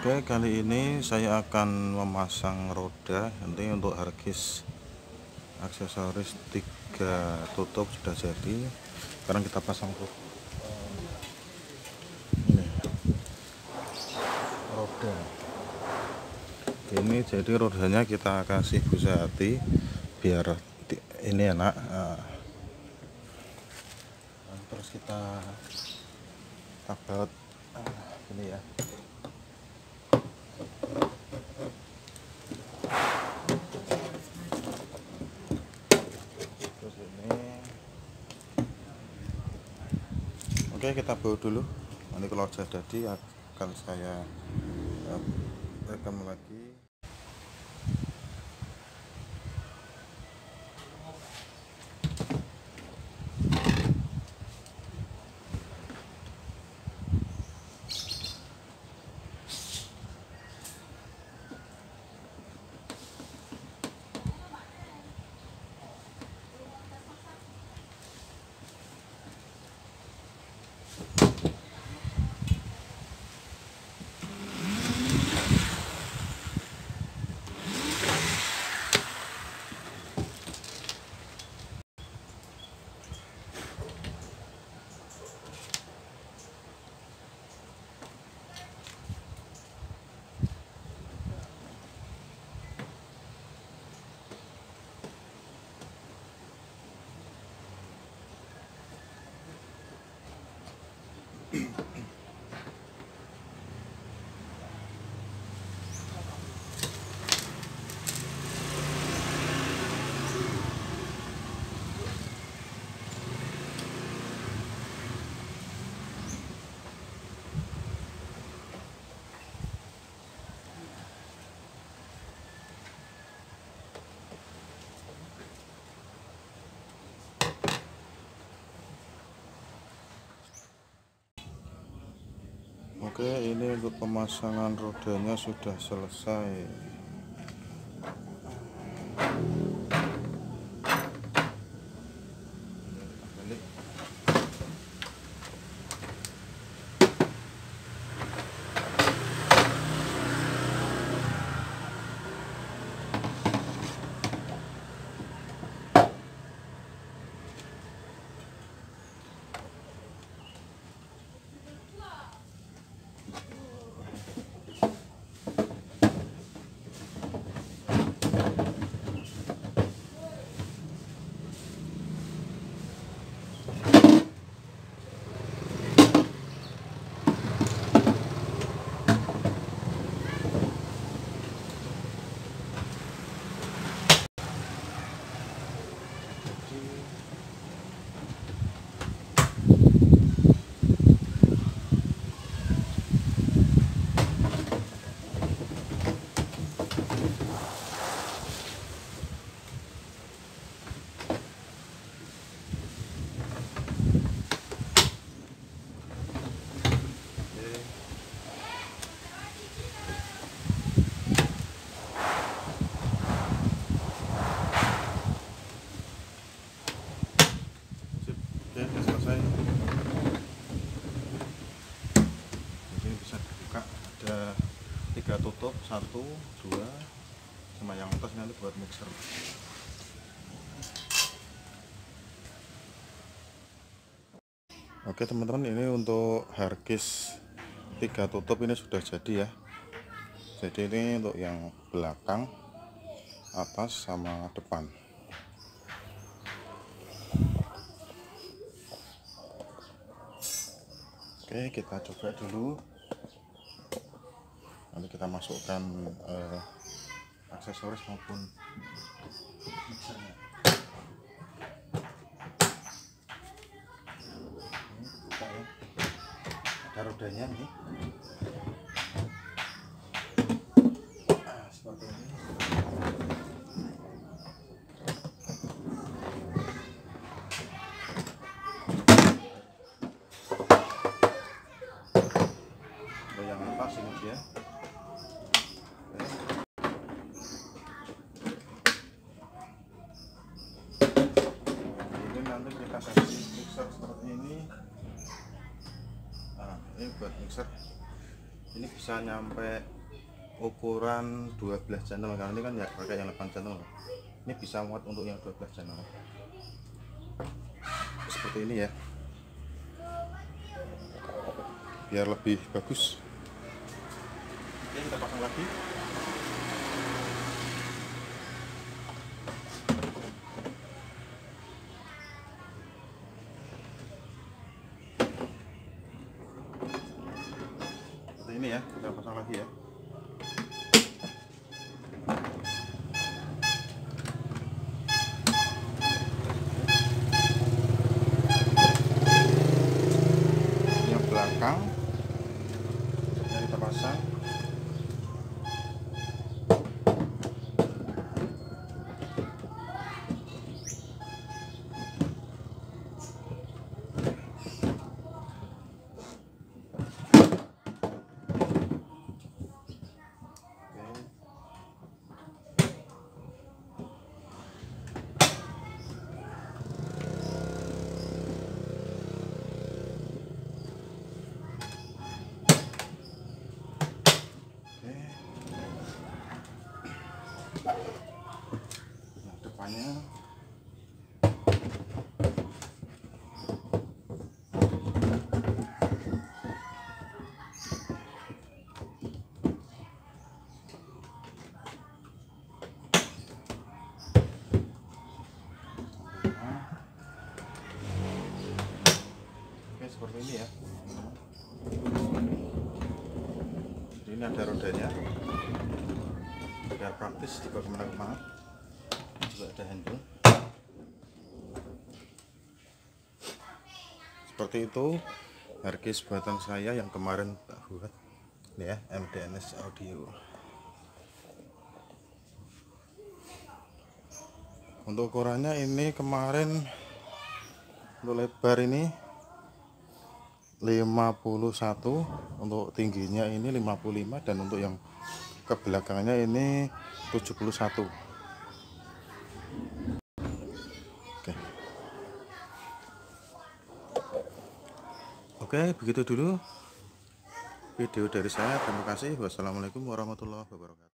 Oke, kali ini saya akan memasang roda. Nanti untuk harddisk aksesoris 3 tutup sudah jadi. Sekarang kita pasang ini roda. Ini jadi rodanya kita kasih busa hati biar ini enak. Terus kita tablet ini ya. Oke, kita bawa dulu. Nanti kalau sudah jadi akan saya rekam lagi. Oke, ini untuk pemasangan rodanya sudah selesai. Oke, sudah selesai. Ini bisa dibuka, ada 3 tutup, 1, 2, sama yang atas nanti buat mixer. Oke teman-teman, ini untuk harddisk 3 tutup ini sudah jadi ya. Jadi ini untuk yang belakang, atas, sama depan. Oke, kita coba dulu. Nanti kita masukkan aksesoris maupun mixernya. Ini buka ya. Ada rodanya nih. Seperti ini. Yang atas ini dia. Ini nanti kita kasih mixer seperti ini. Nah, ini buat mixer. Ini bisa nyampe ukuran 12 channel, karena ini kan ya pakai yang 8 channel. Ini bisa muat untuk yang 12 channel seperti ini ya, biar lebih bagus. Oke, kita pasang lagi. Seperti ini ya, kita pasang lagi ya. Yang belakang kita pasang. Nah, depannya seperti ini ya. Jadi ini ada rodanya biar praktis dibawa kemana-mana. Juga ada handle seperti itu. Harkis buatan saya yang kemarin tak buat ini ya, MDNS Audio. Untuk ukurannya ini kemarin untuk lebar ini 51, untuk tingginya ini 55, dan untuk yang ke belakangnya ini 71. Oke, begitu dulu video dari saya. Terima kasih. Wassalamualaikum warahmatullahi wabarakatuh.